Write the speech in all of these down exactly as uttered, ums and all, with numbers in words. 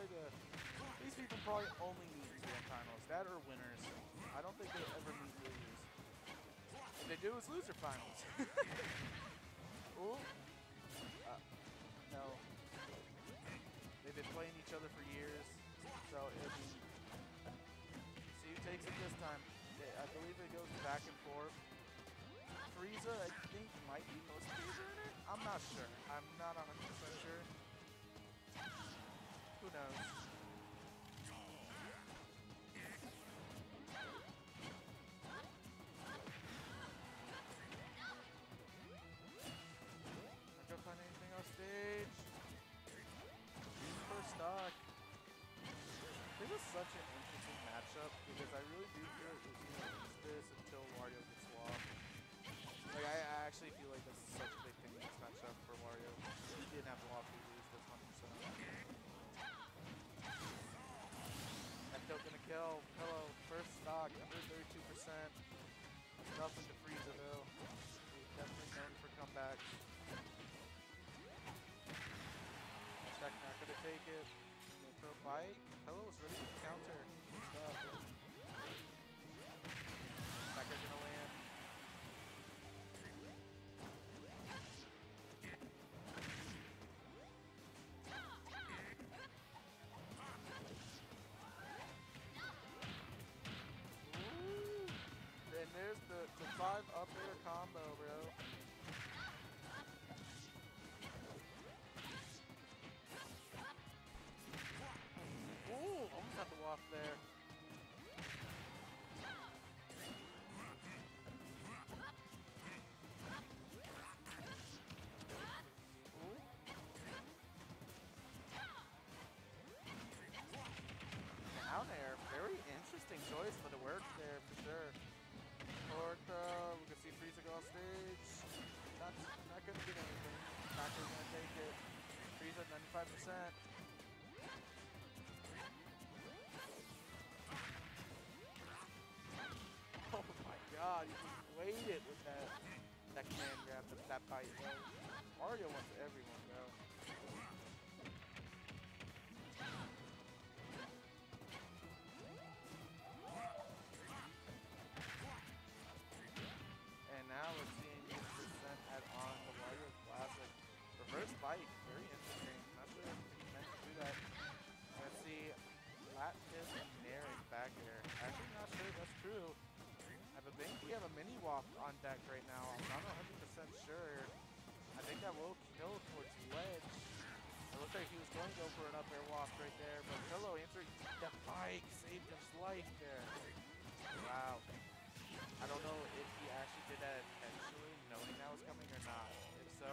probably the these people probably only meet in grand finals. That or winners. I don't think they ever meet losers. If they do, it's loser finals. Ooh. Uh, no. They've been playing each other for years, so it'll be. See who takes it this time. I believe it goes back and forth. Frieza, I think, might be most favorite in it. I'm not sure. I'm not one hundred percent sure. Who knows? I don't find anything on stage. First stock. This is such an interesting matchup because I really do feel like we can use this until Wario gets swapped. Like, I, I actually feel like this is such a big thing in this matchup for Wario. If he didn't have the Waffle, he lose this one hundred percent. That's still gonna kill. Pillow, first stock, under thirty-two percent. Nothing to Frieza though. He's definitely known for comebacks. That's not gonna take it. Gonna throw bite. Hello is ready to counter. Stuff. Backer gonna land. And there's the, the five up air combo, bro. Ooh, almost got the waft there. Ooh. Down air, very interesting choice, but it worked there for sure. Forward throw, we can see Frieza go on stage. Not, not gonna get anything. Backer's gonna take it. Frieza ninety-five percent. Oh my god, he just waited with that that command grab, that, that bite, bro. Mario wants everyone, bro. And now we're seeing this percent add on the Wario Classic. Reverse bite, very interesting. Not sure if he meant to do that. Let's see, lat kiss and Nair back air. Actually not sure if that's true. I think we have a mini waft on deck right now. I'm not one hundred percent sure. I think that will kill towards ledge. It looks like he was going to go for an up air waft right there, but Pillow answered the bike, saved his life there. Wow. I don't know if he actually did that intentionally, knowing that was coming or not. If so,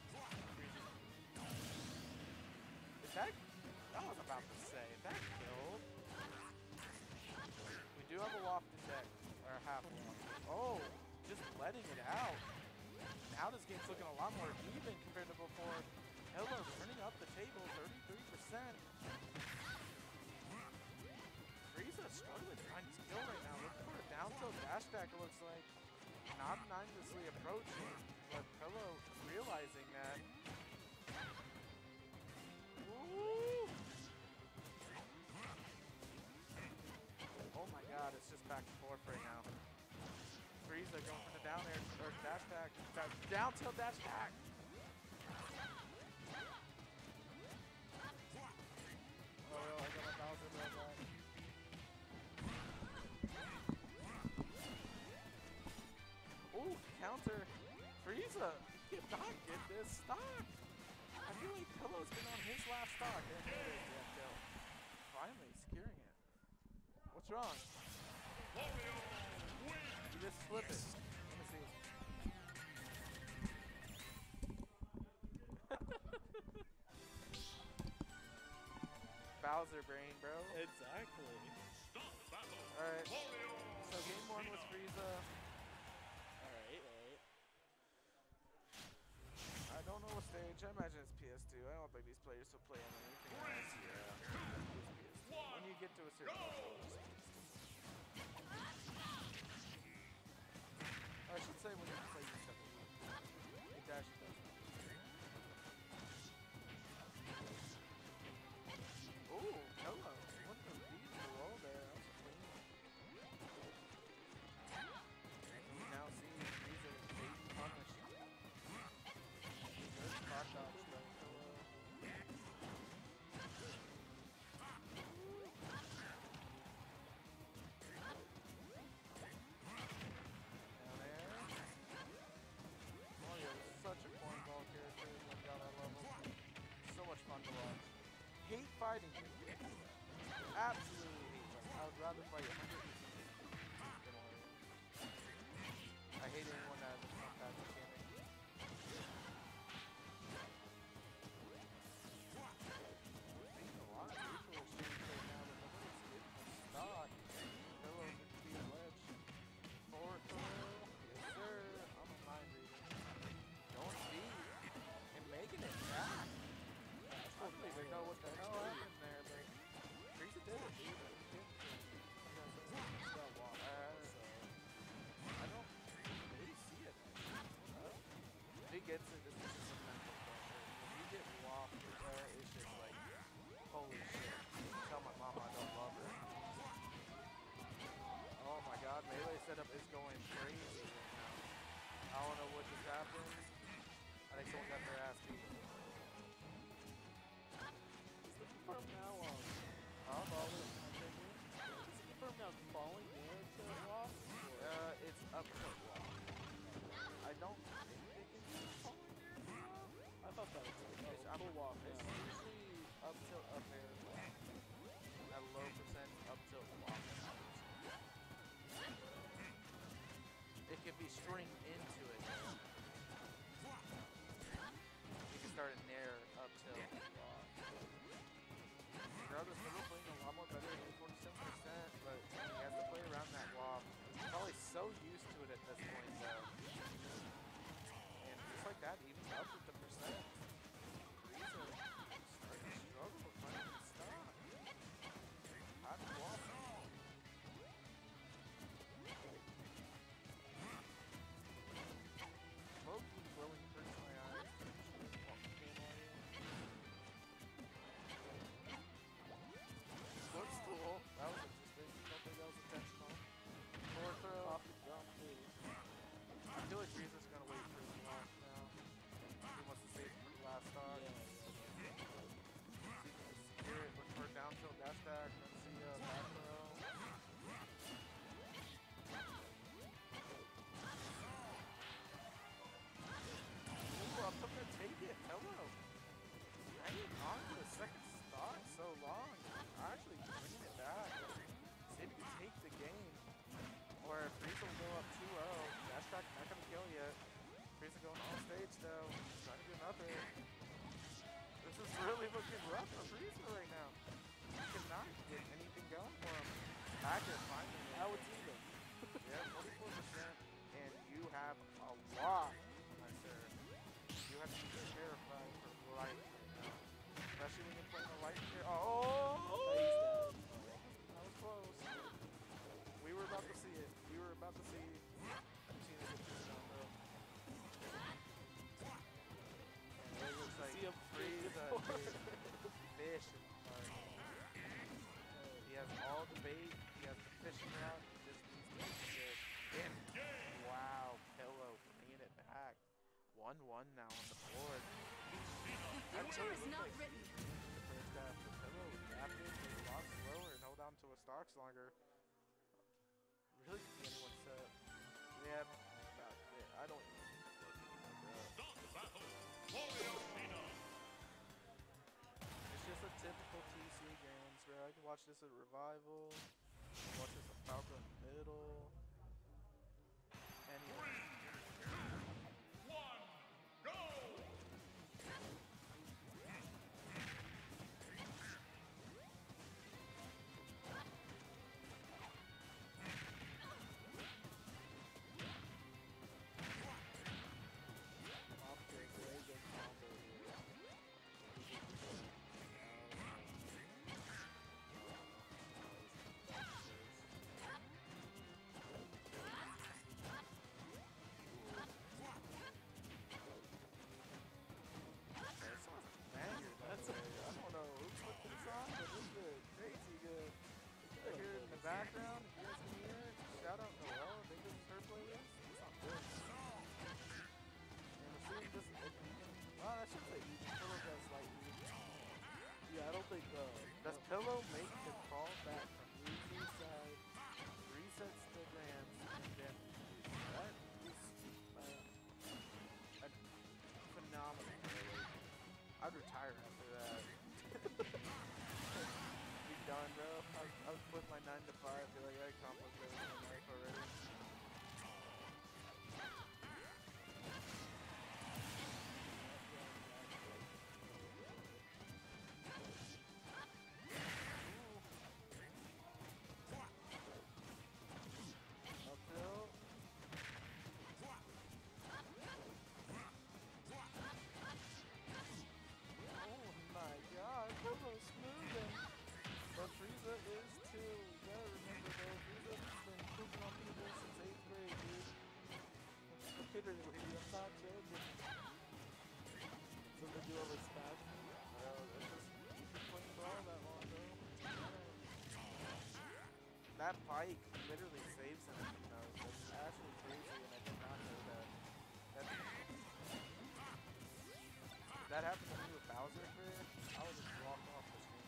is that, I was about to say, is that killed? We do have a waft in deck, or half waft. Oh, just letting it out. Now this game's looking a lot more even compared to before. Hello, turning up the table, thirty-three percent. Frieza struggling to find his kill right now. Looking for a down tilt dash attack, it looks like. Not mindlessly approaching, but Pillow realizing that. Woo! Oh my god, it's just back and forth right now. Frieza going for the down air, or dash attack. Down tilt dash attack! Oh, I got my Bowser right back. Ooh, counter. Frieza cannot get this stock. I feel like Pillow's been on his last stock. And there it is, yeah, kill. Finally securing it. What's wrong? You just flip it. Let me see. Bowser brain, bro. Exactly. Alright. So game one was Frieza. Alright, alright. I don't know what stage. I imagine it's P S two. I don't think these players will play on anything else. Yeah. When you get to a certain level, it's P S two. Or I should say when you play your second. It actually does. Ooh. Absolutely hate Russ. I would rather fight one hundred eighteen than Mario. I hate anyone that has a front pass mechanic. We're seeing a lot of neutral exchange right now, but nobody's getting a stock. Pillow gets the ledge. Forward throw. Yes, sir. I'm a mind reader. Going speed. And making it back. I don't even know what the hell happened there, but Frieza did it, dude. He did it. You know, so he's got walk. Uh, I don't really see it. Uh, if he gets it, this is just some mental pressure. When you get walked, uh, it's just like, holy shit. Tell my mama I don't love her. Oh my god, melee setup is going crazy right now. I don't know what just happened. I think someone got their ass beat. Confirm now on Huh? falling. Is it confirmed now falling there to walk? Uh, it's up to walk. I don't think they can do falling there to walk. I thought that was like, It's oh, up full walk It's now. usually up tilt up air walk. At low percent up tilt walk. It can be stringed into it. You can start in there up tilt walk. Regardless, Fiddle playing a lot more better than forty-seven percent, but he has to play around that walk. He's probably so used to it at this point, though. And just like that, even up with the percent, Frieza starting to struggle with finding his stock. Hot walk. Low-key willing to hurt my eyes. Looks cool. That was interesting. Don't think that was intentional. Forward throw. Off the jump, too. I feel like Frieza's gonna wait for his launch now. He wants to save it for the last stock. Yeah, yeah, yeah. Secure it, look for a down tilt dash back. Let's see uh, back throw. Ooh, up there, take it. Hello. Hanging on to a second stock so long. Actually bringing it back. See if you can take the game. Or Frieza will go up two oh. Dash back, not gonna kill yet. Frieza going on stage though. Trying to do nothing. This is really looking rough for Frieza right now. He cannot get anything going for him. Hacker finally. Now it's even. Yeah, forty-four percent. And you have a lot, my sir. You have to be terrified for life right now. Especially when you're playing a light here. Oh! That was close. We were about to see it. We were about to see Tina get this down though. And it looks like See him Frieza is fishing hard. He has all the bait. He has the fishing route. He just needs to make it. And wow, Pillow bringing it back. one one now on the board. Winter is not written. The first half, the Pillow adapted, was a lot slower, and held on to his stocks longer. Really could be anyone's set. Yeah, about it. I don't even know. It's just a typical T C games, bro. I can watch this at Revival. I can watch this at Falco in the middle. Anyway. Background, if you guys can hear it, shout out Noelle, I think this is her playlist. It's not good. And we'll see if this is oh, that should say even. Pillow does slight even. Yeah, I don't think, uh... Does Pillow make the crawl back from Lucy's side, resets the grams, and then that is uh, a phenomenal play. I'd retire after that. bro. I, I would quit my nine to five. Be like, I accomplished everything in life already. Uphill. Oh my god, Pogo's smoothing. But Frieza is too. You gotta remember though, Frieza's been pooping on people since eighth grade, dude. Literally, I'm not joking. So they do over Smash Me? Well, it's just, he's been playing Brawl that long, bro. That bike literally saves him, you know. That's actually crazy, and I did not know that. That, if that happened to me with Bowser career, I would just walk off the screen.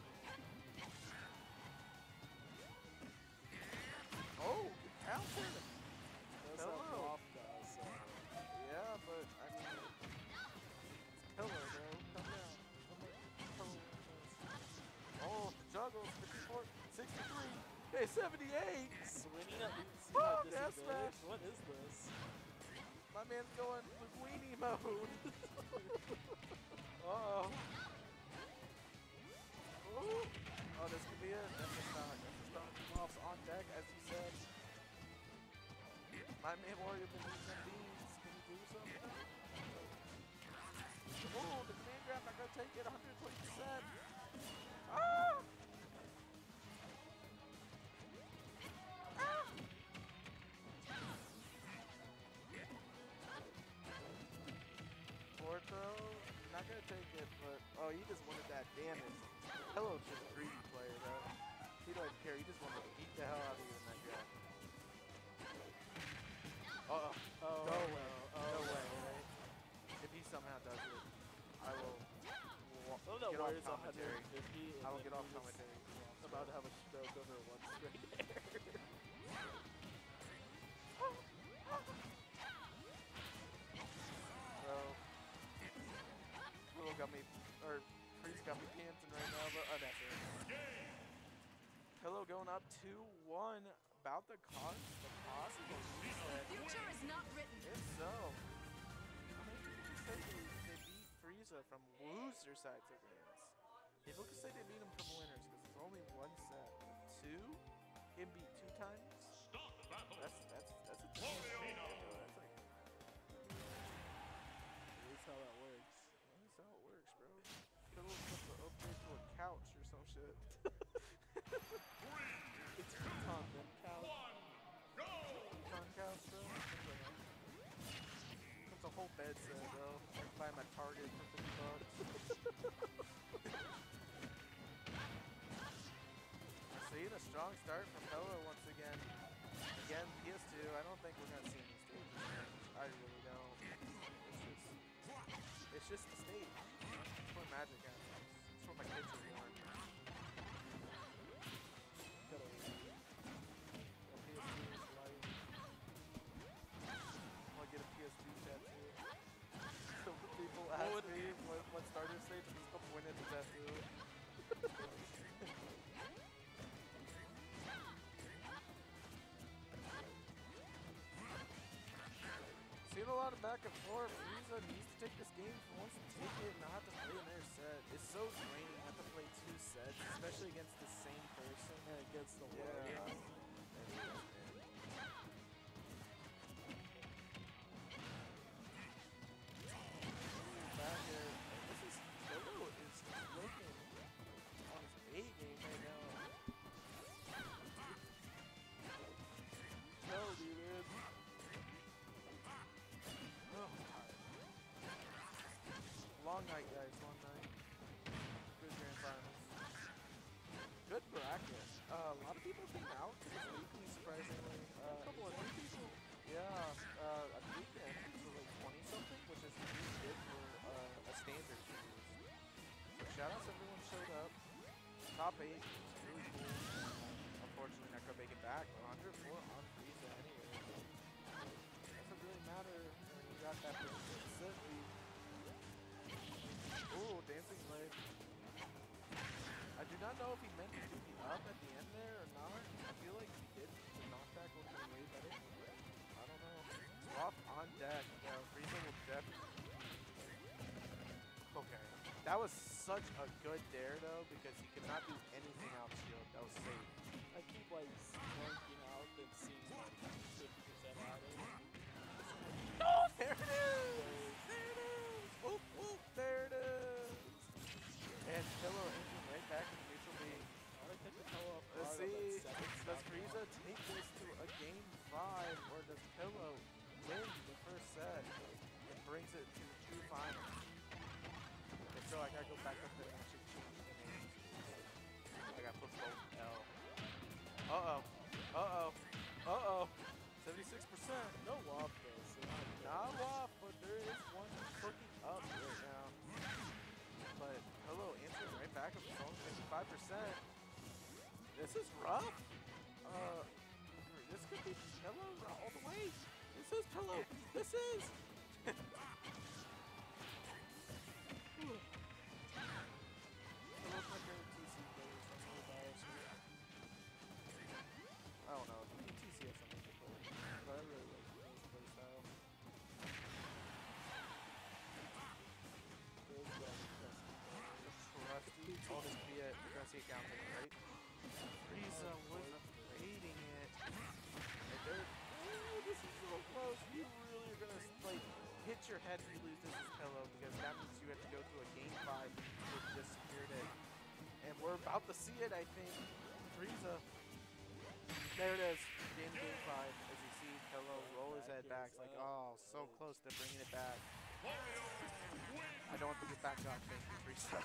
Oh, good counter! That's how Hello. Goff does. So. Yeah, but I mean, it's Pillar, bro. Come down. Come on. Pillar. Oh, juggle. fifty-four, sixty-three. Hey, seventy-eight. Swinging at least Oh, at death disadvantage? smash. What is this? My man's going Linguini mode. Uh-oh. Ooh. Oh, this could be it. That's just not. That's just not Moff's on deck, as you said. My man warrior been using them beans. Can you do something? Oh, the command grab not gonna take it. one hundred twenty percent. Ah! Ah! Forward throw, not gonna take it, but oh, he just wanted that damage. Hello's just a greedy player, though. He doesn't care. He just wanted to beat the hell out of you in that grab. Uh oh. Oh, No no, way. oh, No no. way, right? If he somehow does it, I will wa- Oh, no get off worries, commentary. one fifty. I will get off commentary. About to have a stroke over one straight air. Bro. Little got me, or Priest got me panting right now, but oh, that's it. Hello going up two one. About the cause, the possible The reset. future is not written. If so, how many people can say they, they beat Frieza from loser sides of wins? People can say they beat him from winners because it's only one set. Two? Him beat two times? That's that's that's a that's like At least how that works. that's how it works, bro. Could have looked up to upgrade to a couch or some shit. It's Futon, then couch. Con couch, bro. It's a whole bed set, bro. I can buy my Target for fifty bucks. Seeing a strong start from Hello once again. Again, P S two, I don't think we're going to see any stages change. I really don't. It's just, it's just the stage. It's where Magic happens. It's where my kids are born. Gotta P S two is life. I'll get a P S two tattoo. So when people ask would- me what, what starter stage, just go point at the tattoo. Seen a lot of back and forth. Frieza needs to take this game. If he wants to take it, not have to play another set. It's so draining to have to play two sets, especially against the same person. And against the Yeah. warrior. Back air. This is Dodo is looking on his A game right now. No, dude. It's Oh, I'm tired. Long night, guys. Long night. Good grand finals. Good bracket. Uh, a lot of people came out to this weekly, surprisingly. Uh, a couple of new people. Yeah, uh, I believe the entries were like twenty something, which is really good for uh, a standard series. So shout out to everyone who showed up. Top eight, was really cool. Unfortunately, not gonna make it back. one hundred four on Frieza anyway. Doesn't really matter when you got that percent lead. Ooh, dancing leg. I do not know if he meant to do the up at the end there or not? I feel like he did. The knockback would have been way better. I don't know. Off on deck. Yeah, Frieza will definitely. Okay. That was such a good dare though, because he could not do anything out shield. That was safe. I keep like blanking out and seeing like fifty percent at it. Oh, there it is! There it is! Whoop, whoop, there it is! And Pillow entering right back in neutral B. I like that the Pillow up Let's guard see, on that seven does stock. Frieza take this to a game five, or does Pillow win the first set and brings it to the two finals? And so I gotta go back up there and actually change the names. I gotta put both L. Uh-oh. Uh-oh. Uh-oh. seventy-six percent. No love though, so not good. Not off, but there is one cooking up right now. But Pillow answering right back with his own fifty-five percent. This is rough. Uh, this could be Pillow all the way. This is Pillow. This is. Pillow's my favorite T C player, so I'm really biased here. I don't know. T C has something to play, but I really like Pillow's play style. Pillow's got the best players. Trusty. Oh, this could be a Trusty accounting, right? Frieza was evading it. And there, ooh, this is so close. You really are gonna like hit your head if you lose this as Pillow, because that means you have to go to a game five with this Spirit. And we're about to see it, I think. Frieza. There it is. Game game five. As you see Pillow roll his head back. It's like, oh, so close to bringing it back. I don't want to get back up. Thank you, Frieza.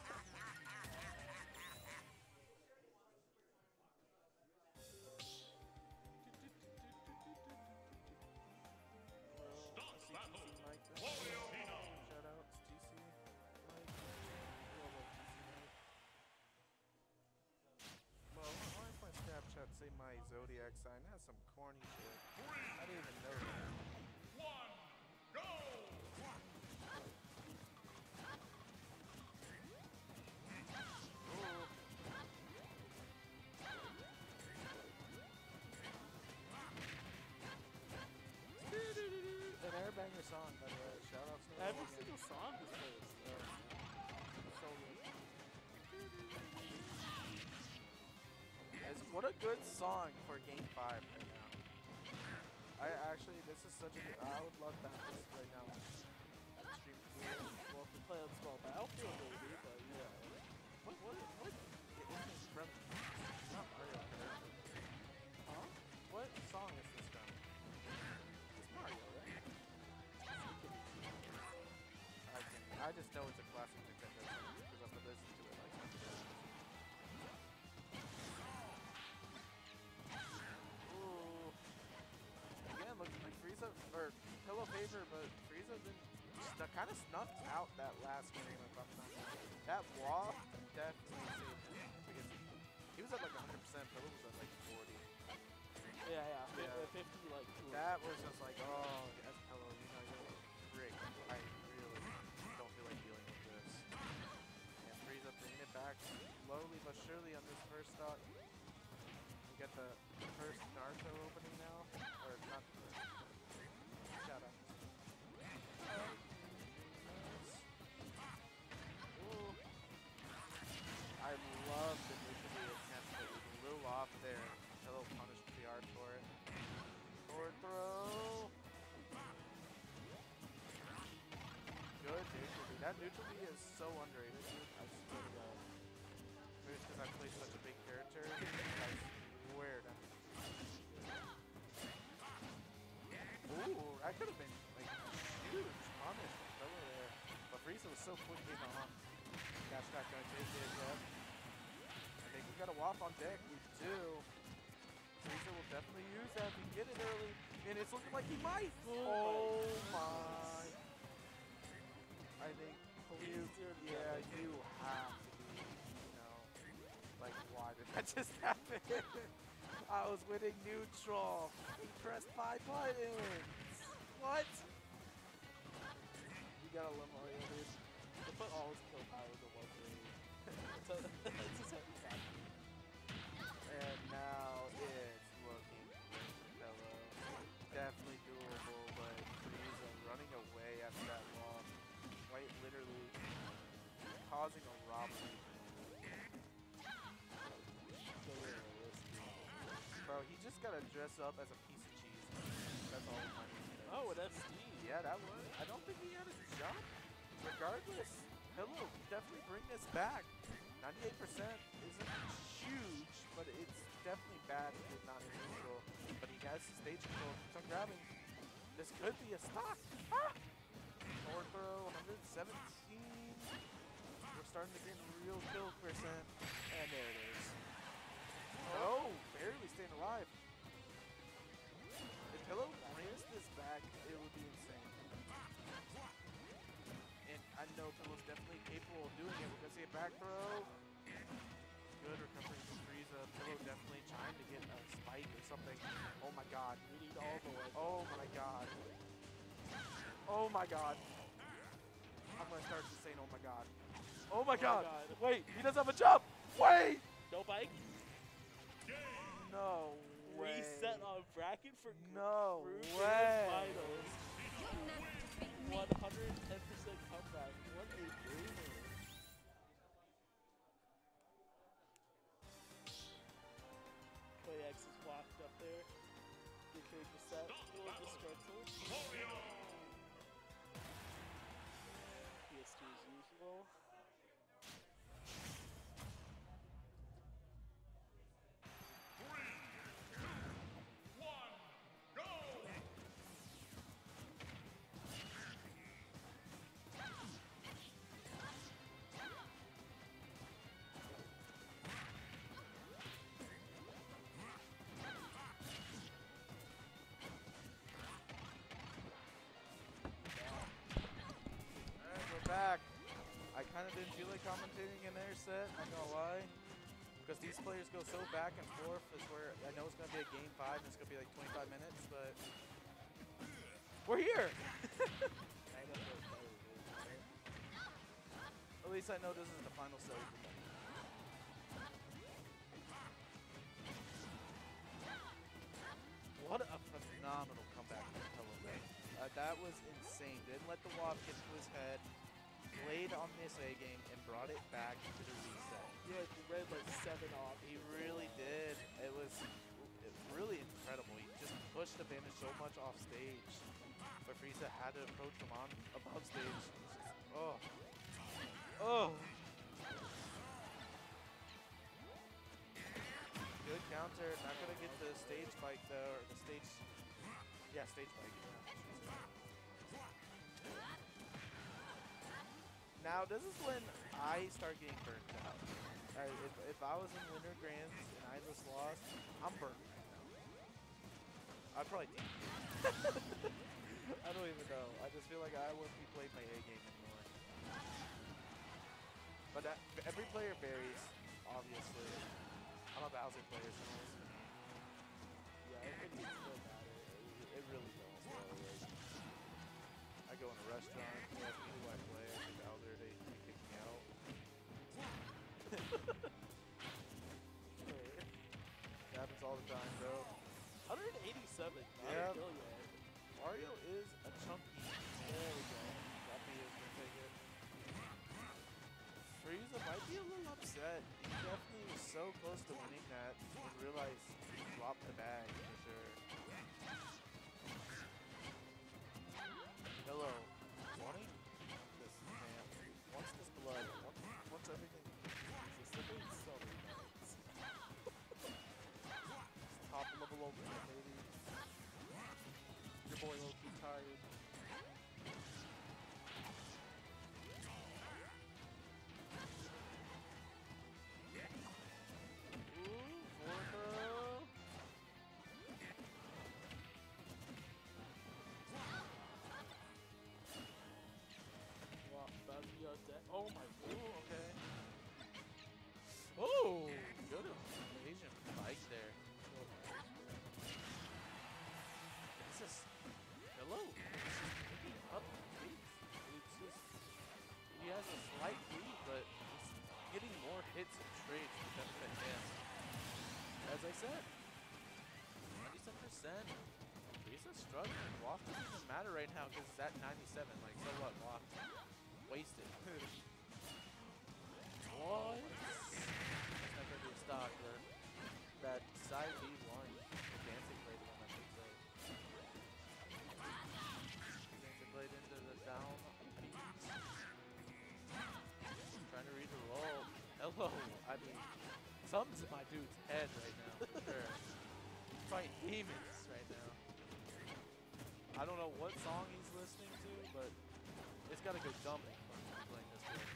Say my zodiac sign has some corny shit. I didn't even know that. One, go! An airbanger song, by the way. Shout outs to Every all single song is plays. So good. As, what a good song for game five right now. I actually, this is such a good, I would love that this right now. Stream two. Well, if we play on small battlefield, maybe, but yeah. What, what, what? It isn't from, it's not Mario Kart. Huh? What song is this from? It's Mario, right? I can, I just know it's a classic Nintendo song because I've listened to it like hundred times. Ooh. Again, looking like Frieza, or Pillow favor, but Frieza been kind of snuffed out that last game if I'm not mistaken. That waft definitely saved him because he, he was at like one hundred percent, Pillow was at like forty. Yeah, yeah, Yeah. fifty, like, two. That was just like, oh, yes, Pillow, you know, you're frick. I really don't feel like dealing with this. And Frieza bringing it back slowly but surely on this first stock. We get the first Naruto opening now. Or not the first. Shout out. Ooh. I love the nuclear attempt, but it was a little off there. Pillow punished pretty hard for it. Forward throw. Good neutral B. That neutral B is so underrated, dude. I swear to God. Maybe it's because I play such a big character. I swear that. Ooh, that could have been like huge punish from Pillow there. But Frieza was so quickly on. Dash back gonna take it, yep. I think we got a Wop on deck. We do. Frieza will definitely use that if he get it early. And it's looking like he might. Oh, my. I think you, yeah, you have to be, you know, like, why did that just happen? I was winning neutral. He pressed my buttons. What? You gotta love Mario, dude. They put all his kill powers in one grade. It's a, it's just every time. just gotta dress up as a piece of cheese. That's all my reason is. Oh, and that's Steve. Yeah, that was. I don't think he had his jump. Regardless, Pillow definitely bring this back. ninety-eight percent isn't huge, but it's definitely bad if not neutral. But he has stage control. Keeps on grabbing. This could be a stock. Ah! Forward throw, one seventeen. We're starting to get real kill percent. And there it is. Oh, barely staying alive. If Pillow brings this back, it would be insane. And I know Pillow's definitely capable of doing it. We're going to see a back throw. Good recovery from Frieza. Pillow definitely trying to get a spike or something. Oh my god. We need all the way. Oh my god. Oh my god. I'm going to start to saying oh my god. Oh my, Oh my god. god. Wait, he doesn't have a jump. Wait. No bike. No way. Reset on bracket for No Group way. Finals. You'll never defeat me. one hundred ten percent comeback. What a gamer. Play X is blocked up there. Good character set. A little disgruntled. P S two as usual. Alright, we're back. I kind of didn't feel like commentating in their set, not gonna lie. Because these players go so back and forth, is where I know it's gonna be a game five and it's gonna be like twenty-five minutes, but we're here! At least I know this is the final set. What a phenomenal comeback from Pillow Ray. Uh, that was insane. Didn't let the wop get to his head. Played on this A game and brought it back to the reset. Yeah, he read like seven off. He really did. It was it was really incredible. He just pushed the bandage so much off stage. But Frieza had to approach him on above stage. It's just, oh. Oh. Good counter. Not gonna get the stage spike though, or the stage. Yeah, stage spike. Now this is when I start getting burnt out. Alright, if, if I was in Winter Grands and I just lost, I'm burnt right now. I'd probably team. I don't even know. I just feel like I wouldn't be playing my A game anymore. But that, every player varies, obviously. I'm a Bowser player, so Yeah, I think it still matter. it really don't. Bro. Like, I go in a restaurant, they ask me who I play, I say Bowser, they, they kick me out. It happens all the time, bro. one eighty-seven. Not Yeah. a kill yet. Mario is a chunky. There we go. Got me is gonna take it. Frieza might be a little upset. He definitely was so close to winning that and realized he dropped the bag for sure. Hello. Wanting this man. Wants this blood. Wants, wants everything. This is literally so many minutes. Top level ultimate, baby. Your boy low-key tired. Ooh, forward throw. Wow, about to be on deck. Oh my god. Ooh, okay. Oh, good Asian bike there. This is hello. This is picking up pace. It's just he has a slight lead, but he's getting more hits and trades to benefit him. As I said, ninety-seven percent. He's a struggling. Waft doesn't even matter right now because it's at ninety-seven. Like, so what? Waft wasted. What? That's not gonna be a stock, but that side B one. head right now, for sure. Fighting demons right now. I don't know what song he's listening to, but it's got a good dumping from playing this game.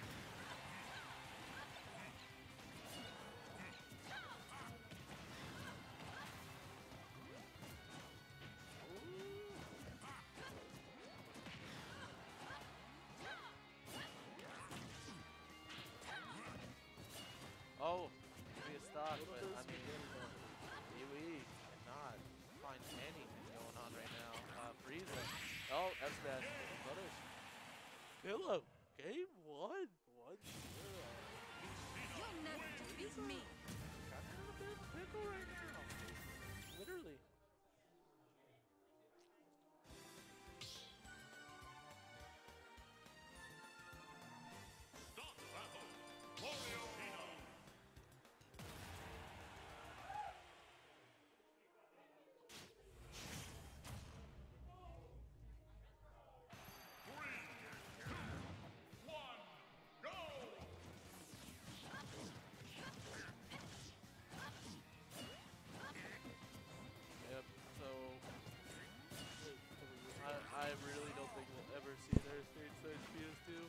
Oh, be a stock, Little but bit of I mean, spaghetti though. we cannot find anything going on right now. Uh, Frieza. Oh, that's bad. Brothers. Pillow. Game one. One zero. You'll never defeat me. Kind of in a bit of a pickle right now. Literally. Start battle. Wario Kino. Three, two, one, go! Yep. So Wait, cover your I, I really don't think we'll ever see their stage stage P S two.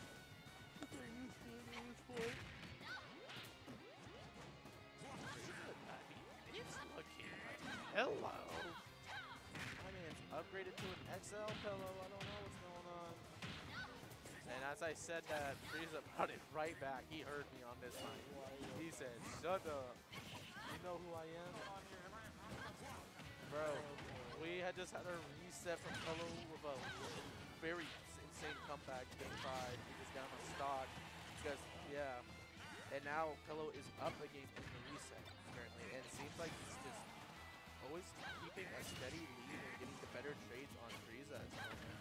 Hello. My man's upgraded to an X L pillow. I don't know what's going on. And as I said that, Frieza brought it right back. He heard me on this line. He said, "Shut up. You know who I am?" Bro, we had just had a reset from Pillow with a very insane comeback. They tried. He was down on stock. Because, yeah. And now Pillow is up again in the reset currently. And it seems like he's just always keeping a steady lead and getting the better trades on Frieza at the moment.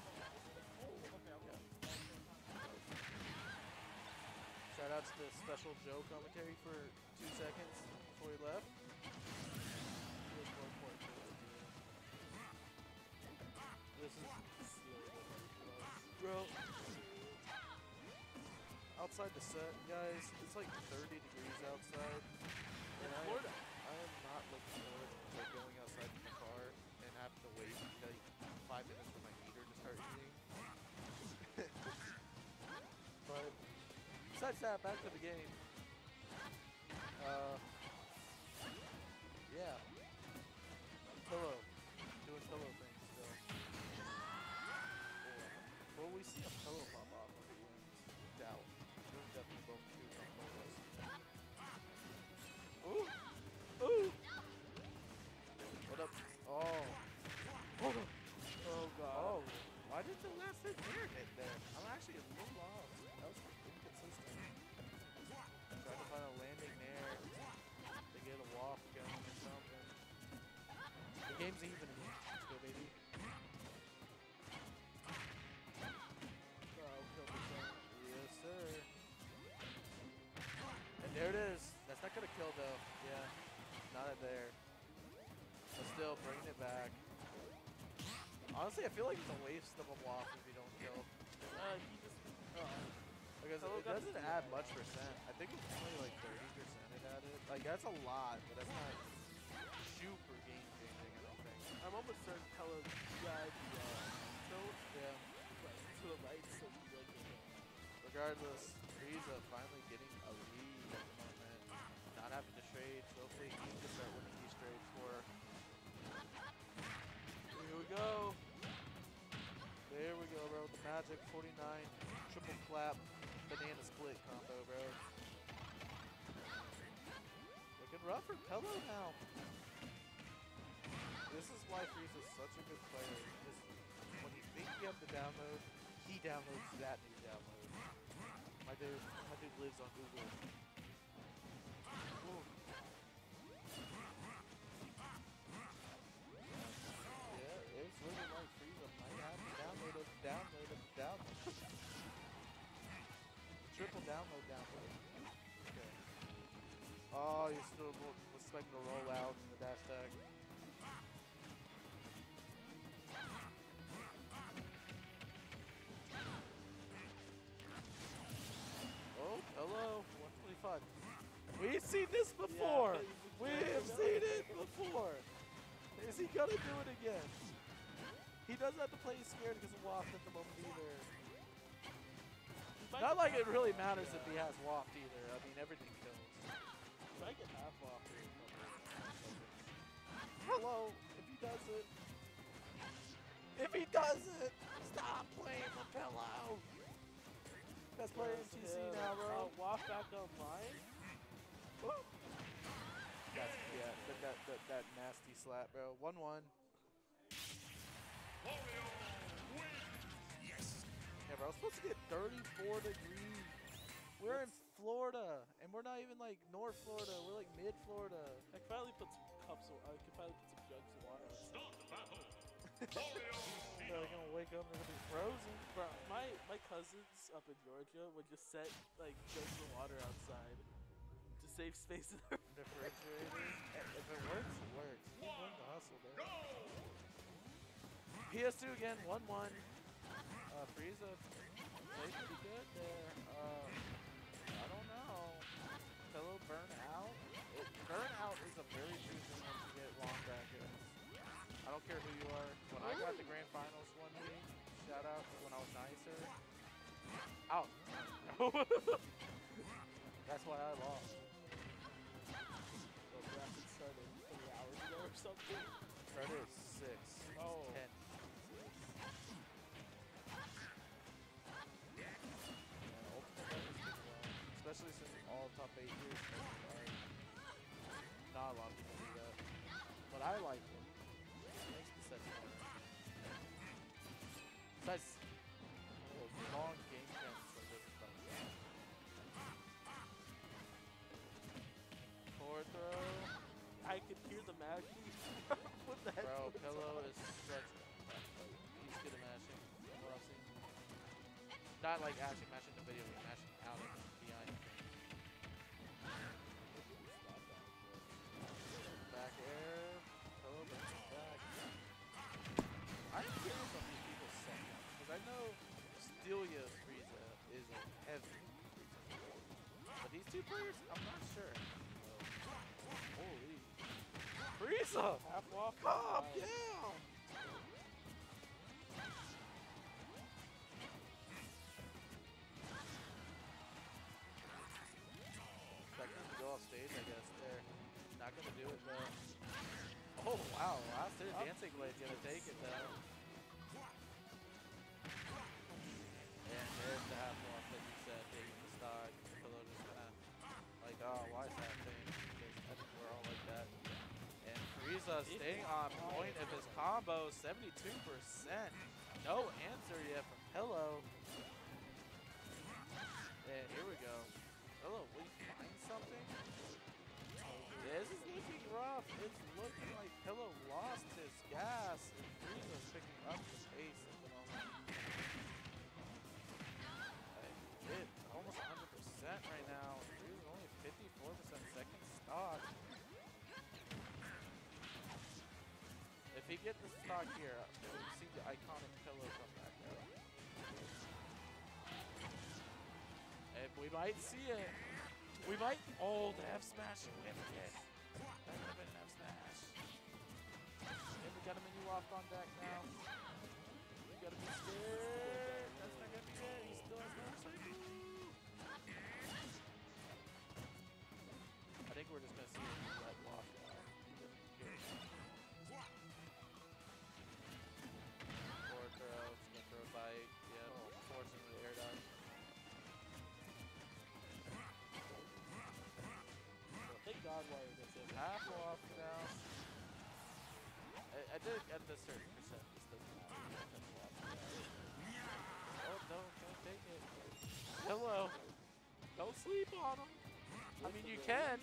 Shout out to the Special Joe commentary for two seconds before he left. He has one point two to do. This is, Slow but bro, outside the set, guys, it's like thirty degrees outside. And I, Florida. I am not looking forward to going outside in the car and having to wait like five minutes for my heater to start heating. But besides that, back to the game. Uh, yeah. Pillow. Doing pillow things still. Will we see a pillow pop off when he wins? Doubt. We're definitely both two from pillows. Ooh! Ooh! What up? Oh. Hold up. Oh god. Oh. Why did the left hit air hit there? I'm actually a little lost. That was inconsistent. Trying to find a landing there to get a walk going or something. The game's even. Let's go, baby. Oh, kill the gun. Yes, sir. And there it is. That's not gonna kill though. Yeah, not it there. But still, bringing it back. Honestly, I feel like it's a waste of a block if you don't kill. Uh, he just. Uh, Because Pillow it got doesn't the add two much percent. I think it's only like thirty percent it added. Like, that's a lot, but that's not super game changing, I don't think. I'm almost certain Pella got the uh, tilt Yeah. like, to the right, so he like it. Regardless, Frieza finally getting a lead at the moment. Not having to trade, so hopefully he can start winning these trades for. Here we go. There we go, bro. The Magic forty-nine triple clap banana split combo, bro. Looking rough for Pillow now. This is why Frieza's such a good player. Because when you think you have the download, he downloads that new download. My dude, my dude lives on Google. Ooh. Yeah, it's looking like Frieza might have to download a download a download. Triple download download. Okay. Oh, you're still ro- expecting to roll out in the dash tag. Oh, hello. one twenty-five. We've seen this before. Yeah, gotta do it again. He doesn't have to play scared because of waft at the moment either. If I Not get like it half really waft, matters yeah. if he has waft either. I mean, everything kills. If I get half off for a couple of seconds. Hello, if he does it. If he does it, stop playing the pillow. Let's play M T C Yeah, now, bro. Uh, waft back online. That's, yeah, that, that, that, that nasty slap, bro. one one. Wario wins. Yes. Yeah, bro, I was supposed to get thirty-four degrees. We're in Florida, and we're not even like North Florida. We're like mid Florida. I could finally put some cups of, I could finally put some jugs of water outside. Start the battle. Wario They're gonna wake up and they're gonna be frozen. Bro, my, my cousins up in Georgia would just set like jugs of water outside to save space in their The refrigerator. If it works, it works. You win the hustle there. go. P S two again, one one. Uh, Frieza played pretty good there. Uh, I don't know. Pillow burn out. It, burn out is a very true thing when you get long brackets. I don't care who you are. When I got the grand finals one week, shout out to when I was nicer. Out. That's why I lost. the bracket started three hours ago or something. Started at six. Oh. ten. Especially since all top eight years. Like, not a lot of people do that. But I like it. It makes the set better. Besides, oh, long game camps are just fun. Forward throw. I could hear the magic. What the heck? Bro, was Pillow on? is such. He's good at mashing. From what I've seen. Not like actually mashing the video, but mashing out of behind. Back air. Pillow brings it back. I'm curious on these people's second. Because I know Stelia Frieza is a heavy Frieza. But these two players, I'm not sure. Holy. Frieza! Half off. Calm uh, down! Expecting him to go off stage, I guess. There. Not gonna do it though. Oh wow, last hit Dancing Blade's gonna take it though. And there's the half off that you said, taking the stock. Pillow just kinda like, oh, why is that thing? Because I think we're all like that. And Frieza staying on point of his combo, seventy-two percent. No answer yet from Pillow. And here we go. Pillow, will you find something? This is looking rough. It's looking like Pillow lost his gas. And Frieza's picking up the pace at the moment. Like, it almost one hundred percent right now. Frieza's only fifty-four percent second stock. If he gets the stock here, we'll see the iconic Pillow come back out. And we might see it. We might. Oh, the F smash whipped it. That would have been an F smash. And we got a mini loft on deck now. You gotta be scared. That's not gonna be it. He still has no cycle. I think we're just gonna see a red loft now. Forward throw. Just gonna throw a bite. Yeah, forcing the air dodge. Thank God why it does it. Half off now. I, I did at a certain percent. This doesn't matter. That's a lot. Oh, no, don't take it. Hello. Don't sleep on him. I mean, you can.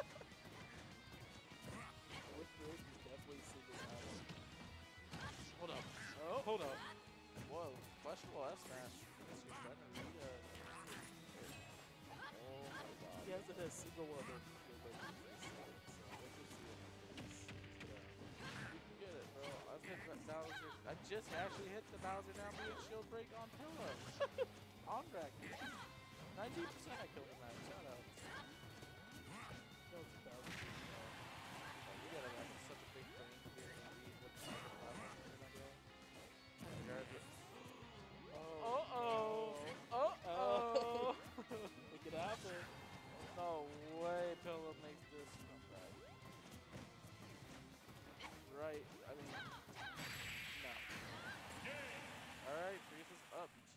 With Drake, you definitely see this out. Hold up. Oh, hold up. Whoa, questionable F smash. Guess you're trying to read a. Oh my god. He hasn't had a single one of them. You can get it, bro. I've hit that Bowser. I just actually hit the Bowser down B and shield break on Pillow. On rack. nineteen percent I killed him at. Shout out. No, it's a thousand. Oh, you gotta have such a big brain to be able to read what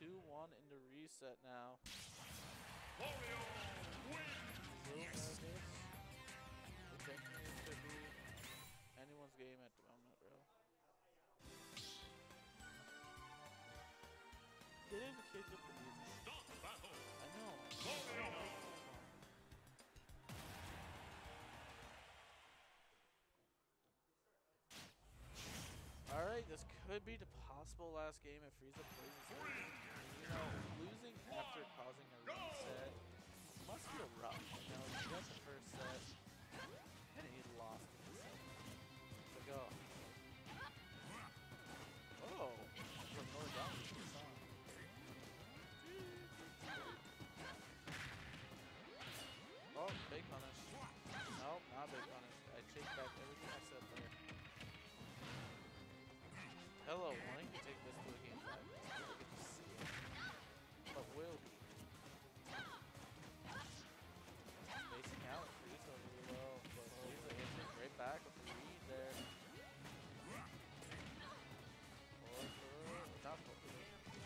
two one into reset now. Wario wins. A little nervous. It definitely could be anyone's game at the moment, bro. Get in the kids with the music. Start battle. I know. Wario. Alright, this could be the possible last game if Frieza plays his game. You know, losing after causing a reset must feel rough. You know, he got the first set, and he lost in the second. It's like, oh. Oh, from Noragami to the song. Oh, big punish. Nope, not big punish. I take back everything I said there. Hello, wanting to take this to a game five. I get to see it. But will be. Spacing out Frieza really well, but Frieza hits it right back with the read there. Forward through. Not forward.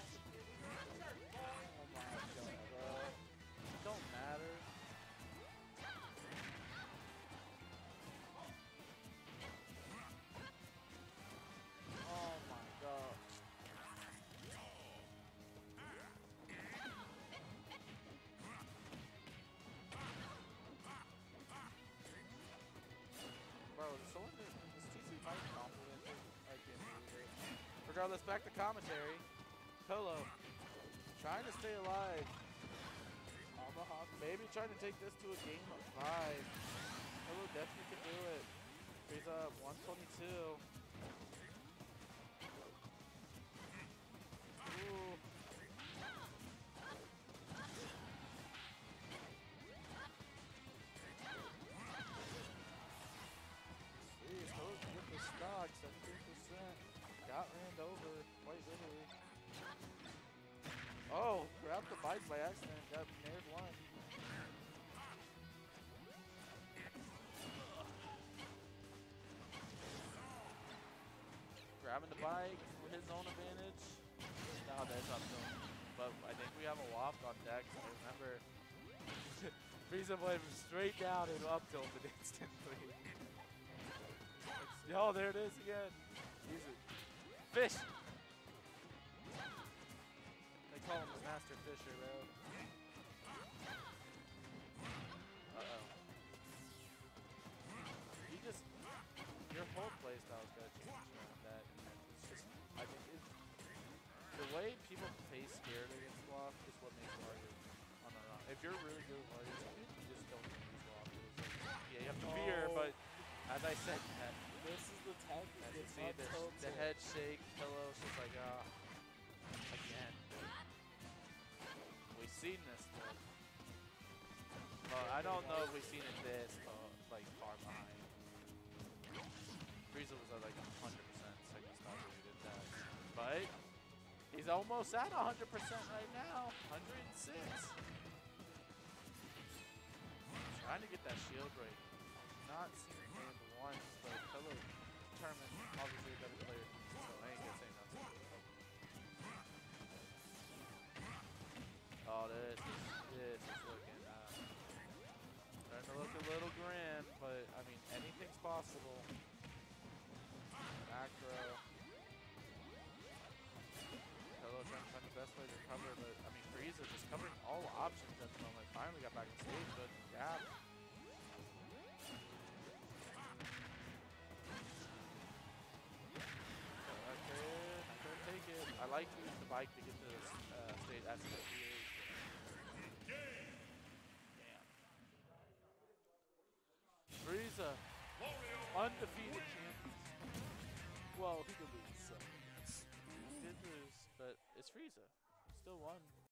Oh my god, bro. It don't matter. Oh my god. Bro, is someone is T C five complimented? I can't believe it. Regardless, back to commentary. Polo trying to stay alive. Tomahawk maybe trying to take this to a game of five. Polo definitely could do it. He's up one twenty-two. Ooh. Jeez, Hope with the stock, seventeen percent. Got ran over, quite literally. Oh, grabbed the bike by accident, got nared one. Grabbing the bike for his own advantage. No, that's up to him. But I think we have a waft on deck. So I remember Frieza went straight down and up tilted instantly. Oh, there it is again. Easy. Fish! They call him the Master Fisher, bro. Uh-oh. You just... Your whole playstyle is going to change around that. It's just... I think it's... The way people face scared against Waff is what makes Wario on the run. If you're really good with Wario, you just don't use Waff. Yeah, you have to fear, Oh. but as I said, that, This is the technique. As you It's see, not the, tilted. the head shake, pillow, it's just like, ah, again. We've seen this, but well, I don't know if we've seen it this, uh, like, far behind. Frieza was at like one hundred percent second stop when we did that. But he's almost at one hundred percent right now. one hundred six. Trying to get that shield break. Not seeing him once, but Pillow determined, obviously a better player, so I ain't gonna say nothing. Oh, this is, this is looking, uh, starting to look a little grim, but I mean, anything's possible. Macro. Pillow trying to find the best way to cover, but I mean, Frieza just covering all options at the moment. Finally got back on stage, but gap. I like to use the bike to get to the uh, stage as the P A. Damn. Frieza, undefeated champion. Well, he could lose, so. Did lose, but it's Frieza. Still won.